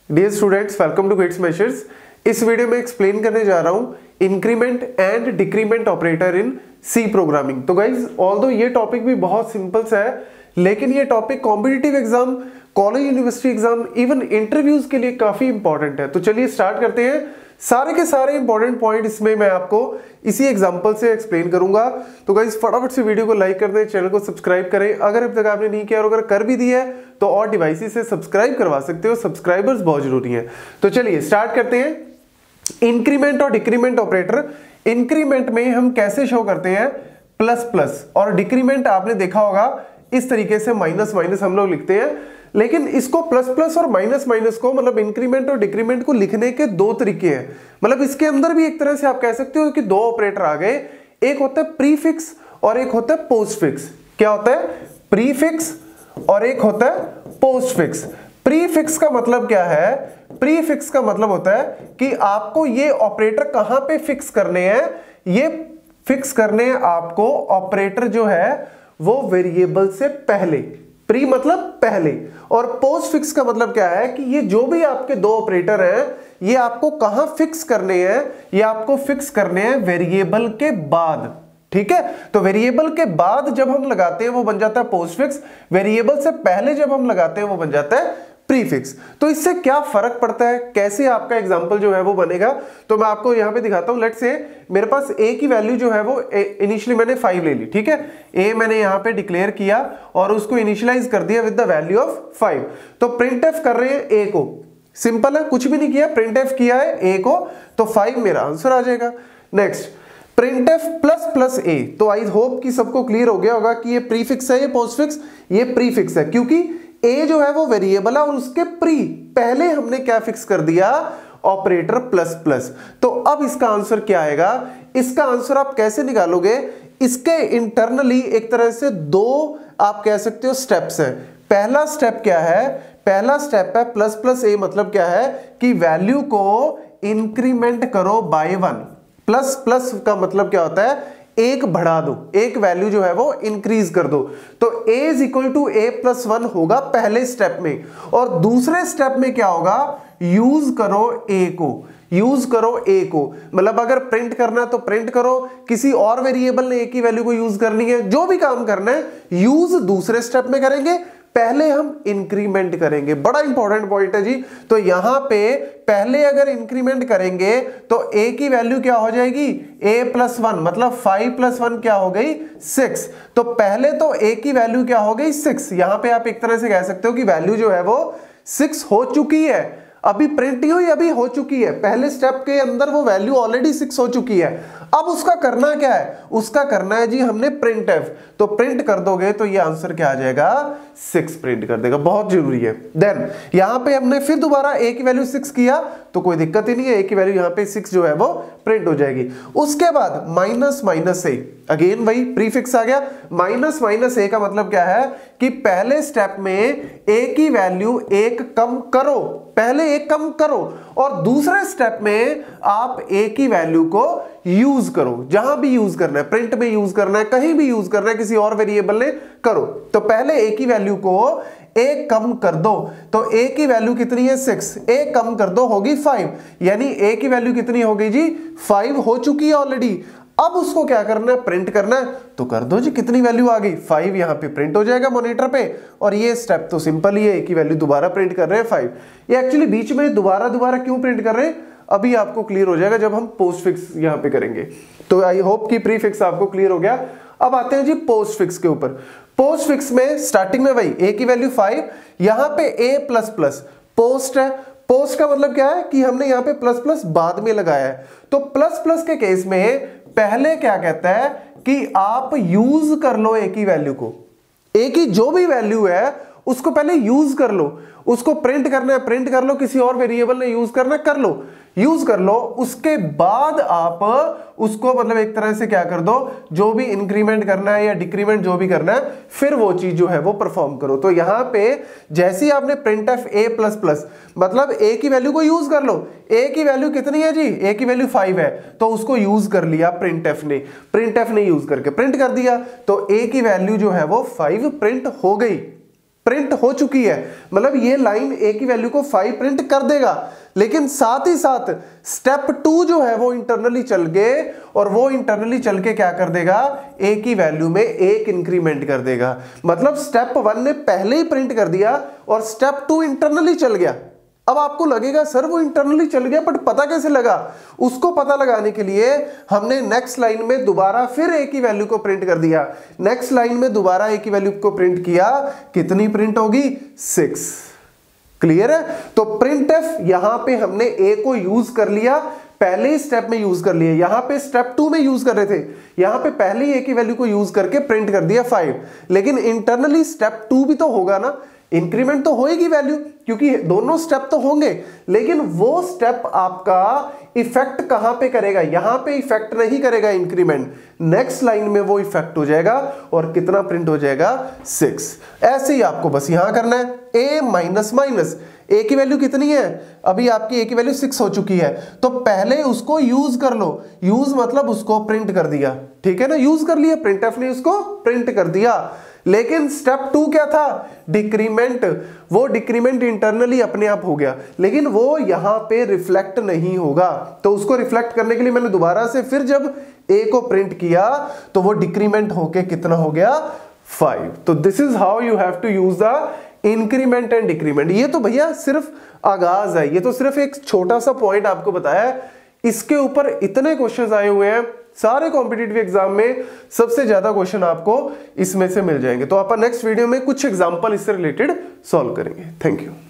Dear students, welcome to gate smashers. इस video में explain करने जा रहा हूं increment and decrement operator in C programming. तो गाइज ऑल्दो ये टॉपिक भी बहुत सिंपल सा है, लेकिन ये topic competitive exam, college university exam, even interviews के लिए काफी इंपॉर्टेंट है। तो चलिए स्टार्ट करते हैं। सारे के सारे इंपॉर्टेंट पॉइंट इसमें मैं आपको इसी एग्जांपल से एक्सप्लेन करूंगा। तो गाइस फटाफट से वीडियो को लाइक कर दें, चैनल को सब्सक्राइब करें अगर अब तक आपने नहीं किया, और अगर कर भी दिया है तो और डिवाइसेस से सब्सक्राइब करवा सकते हो। सब्सक्राइबर्स बहुत जरूरी हैं। तो चलिए स्टार्ट करते हैं। इंक्रीमेंट और डिक्रीमेंट ऑपरेटर। इंक्रीमेंट में हम कैसे शो करते हैं? प्लस प्लस, और डिक्रीमेंट आपने देखा होगा इस तरीके से माइनस माइनस हम लोग लिखते हैं। लेकिन इसको प्लस प्लस और माइनस माइनस को, मतलब इंक्रीमेंट और डिक्रीमेंट को लिखने के दो तरीके हैं। मतलब इसके अंदर भी एक तरह से आप कह सकते हो कि दो ऑपरेटर आ गए। एक होता है प्रीफिक्स और एक होता है पोस्टफिक्स। क्या होता है? प्रीफिक्स और एक होता है पोस्टफिक्स। प्रीफिक्स का मतलब क्या है? प्रीफिक्स का मतलब होता है कि आपको ये ऑपरेटर कहां पे फिक्स करने हैं। ये फिक्स करने हैं आपको ऑपरेटर जो है वो वेरिएबल से पहले। प्री मतलब पहले, और पोस्ट फिक्स का मतलब क्या है कि ये जो भी आपके दो ऑपरेटर हैं ये आपको कहां फिक्स करने हैं? ये आपको फिक्स करने हैं वेरिएबल के बाद। ठीक है, तो वेरिएबल के बाद जब हम लगाते हैं वो बन जाता है पोस्ट फिक्स। वेरिएबल से पहले जब हम लगाते हैं वो बन जाता है प्रीफिक्स। तो इससे क्या फर्क पड़ता है, कैसे आपका एग्जांपल जो है वो बनेगा, तो मैं आपको यहां पे दिखाता हूं। लेट्स से मेरे पास ए की वैल्यू जो है वो इनिशियली मैंने 5 ले ली। ठीक है, ए मैंने यहां पे डिक्लेयर किया और उसको इनिशियलाइज कर दिया विद द वैल्यू ऑफ 5। तो प्रिंटएफ कर रहे हैं ए को। सिंपल है, कुछ भी नहीं किया, प्रिंटएफ किया है ए को, तो 5 मेरा आंसर आ जाएगा। Next printf plus plus a. तो आई होप कि सबको क्लियर हो गया होगा कि ये प्रीफिक्स है, ये पोस्टफिक्स, ये प्रीफिक्स है, क्योंकि ए जो है वो वेरिएबल है और उसके पहले हमने क्या फिक्स कर दिया? Operator plus plus. तो अब इसका आंसर क्या आएगा? इसका आंसर आप कैसे निकालोगे? इसके इंटरनली एक तरह से दो आप कह सकते हो स्टेप्स हैं। पहला स्टेप क्या है? पहला स्टेप है प्लस प्लस ए, मतलब क्या है कि वैल्यू को इंक्रीमेंट करो बाय 1। प्लस प्लस का मतलब क्या होता है? एक बढ़ा दो, एक वैल्यू जो है वो इंक्रीज कर दो। तो a is equal to a plus 1 होगा पहले स्टेप में, और दूसरे स्टेप में क्या होगा? यूज करो a को, यूज करो a को, मतलब अगर प्रिंट करना है तो प्रिंट करो, किसी और वेरिएबल ने a की वैल्यू को यूज करनी है, जो भी काम करना है यूज दूसरे स्टेप में करेंगे, पहले हम इंक्रीमेंट करेंगे। बड़ा इंपॉर्टेंट पॉइंट है जी। तो यहां पे पहले अगर इंक्रीमेंट करेंगे तो a की वैल्यू क्या हो जाएगी? a प्लस 1, मतलब 5 प्लस 1 क्या हो गई? 6। तो पहले तो a की वैल्यू क्या हो गई? 6। यहां पे आप एक तरह से कह सकते हो कि वैल्यू जो है वो 6 हो चुकी है, अभी प्रिंट ही हुई, अभी हो चुकी है। पहले स्टेप के अंदर वो वैल्यू ऑलरेडी 6 हो चुकी है। अब उसका करना क्या है? उसका करना है जी हमने प्रिंट एफ। तो प्रिंट कर दोगे तो ये आंसर क्या आ जाएगा? 6 प्रिंट कर देगा। बहुत जरूरी है। देन यहां पे हमने फिर दोबारा a की वैल्यू 6 किया तो कोई दिक्कत ही नहीं है, a की वैल्यू यहां पे 6 जो है वो प्रिंट हो जाएगी। उसके बाद माइनस माइनस ए, अगेन वही प्रीफिक्स आ गया। माइनस माइनस ए का मतलब क्या है कि पहले स्टेप में a की वैल्यू 1 कम करो, पहले 1 कम करो, और दूसरे स्टेप में आप a की वैल्यू को यूज करो। जहां भी यूज करना है, प्रिंट में यूज करना है, कहीं भी यूज करना है, किसी और वेरिएबल ने करो। तो पहले a की वैल्यू को 1 कम कर दो। तो a की वैल्यू कितनी है? 6। 1 कम कर दो होगी 5, यानी a की वैल्यू कितनी हो गई जी? 5 हो चुकी है ऑलरेडी। अब उसको क्या करना है? प्रिंट करना है। तो कर दो जी, कितनी वैल्यू आ गई? 5 यहां पे प्रिंट हो जाएगा मॉनिटर पे। और ये स्टेप तो सिंपल ही है, a की वैल्यू दोबारा प्रिंट कर रहे हैं 5। ये एक्चुअली बीच में दोबारा क्यों प्रिंट कर रहे हैं अभी आपको क्लियर हो जाएगा जब हम पोस्ट फिक्स यहां पे करेंगे। तो आई होप कि प्रीफिक्स आपको क्लियर हो गया। अब आते हैं जी पोस्ट फिक्स के ऊपर। पोस्ट फिक्स में स्टार्टिंग में वही a की वैल्यू 5, यहां पे a प्लस प्लस पोस्ट है। पोस्ट का मतलब क्या है कि हमने यहां पे प्लस प्लस बाद में लगाया है। तो प्लस प्लस के केस में पहले क्या कहता है कि आप यूज कर लो a की वैल्यू को। a की जो भी वैल्यू है उसको पहले यूज कर लो। उसको प्रिंट करना है, प्रिंट कर लो, किसी और वेरिएबल ने यूज करना है, कर लो, यूज कर लो। उसके बाद आप उसको मतलब एक तरह से क्या कर दो, जो भी इंक्रीमेंट करना है या डिक्रीमेंट जो भी करना है, फिर वो चीज जो है वो परफॉर्म करो। तो यहां पे जैसे ही आपने printf a plus plus, मतलब ए की वैल्यू को यूज कर लो। ए की वैल्यू कितनी है जी? ए की वैल्यू 5 है, तो उसको यूज कर लिया प्रिंट एफ ने यूज करके प्रिंट कर दिया। तो ए की वैल्यू जो है वो 5 प्रिंट हो गई। प्रिंट हो चुकी है, मतलब ये लाइन ए की वैल्यू को 5 प्रिंट कर देगा, लेकिन साथ ही साथ स्टेप 2 जो है वो इंटरनली चल गए, और वो इंटरनली चल के क्या कर देगा, ए की वैल्यू में 1 इंक्रीमेंट कर देगा। मतलब स्टेप 1 ने पहले ही प्रिंट कर दिया और स्टेप 2 इंटरनली चल गया। अब आपको लगेगा सर वो इंटरनली चल गया, बट पता कैसे लगा? उसको पता लगाने के लिए हमने नेक्स्ट लाइन में दोबारा फिर ए की वैल्यू को प्रिंट कर दिया। नेक्स्ट लाइन में दोबारा ए की वैल्यू को प्रिंट किया, कितनी प्रिंट होगी? 6। क्लियर है? तो प्रिंट एफ यहां पे हमने ए को यूज कर लिया, पहले ही स्टेप में यूज कर लिया, यहां पे स्टेप 2 में यूज कर रहे थे, यहां पे पहले ही ए की वैल्यू को यूज करके प्रिंट कर दिया 5। लेकिन इंटरनली स्टेप 2 भी तो होगा ना, इंक्रीमेंट तो होएगी वैल्यू, क्योंकि दोनों स्टेप तो होंगे, लेकिन वो स्टेप आपका इफेक्ट कहां पे करेगा? यहां पे इफेक्ट नहीं करेगा इंक्रीमेंट, नेक्स्ट लाइन में वो इफेक्ट हो जाएगा, और कितना प्रिंट हो जाएगा? 6। ऐसे ही आपको बस यहां करना है, ए माइनस माइनस, ए की वैल्यू कितनी है? अभी आपकी ए की वैल्यू 6 हो चुकी है, तो पहले उसको यूज कर लो। यूज मतलब उसको प्रिंट कर दिया, ठीक है ना, यूज कर लिया, प्रिंटएफ ने उसको प्रिंट कर दिया। लेकिन स्टेप 2 क्या था? डिक्रीमेंट। वो डिक्रीमेंट इंटरनली अपने आप हो गया, लेकिन वो यहां पे रिफ्लेक्ट नहीं होगा। तो उसको रिफ्लेक्ट करने के लिए मैंने दोबारा से फिर जब ए को प्रिंट किया तो वो डिक्रीमेंट होके कितना हो गया? 5। तो this is how you have to use the increment and decrement. ये तो भैया सिर्फ आगाज है, ये तो सिर्फ एक छोटा सा पॉइंट आपको बताया है, इसके ऊपर इतने क्वेश्चंस आए हुए हैं सारे कॉम्पिटिटिव एग्जाम में, सबसे ज्यादा क्वेश्चन आपको इसमें से मिल जाएंगे। तो अपन नेक्स्ट वीडियो में कुछ एग्जांपल इससे रिलेटेड सॉल्व करेंगे। Thank you.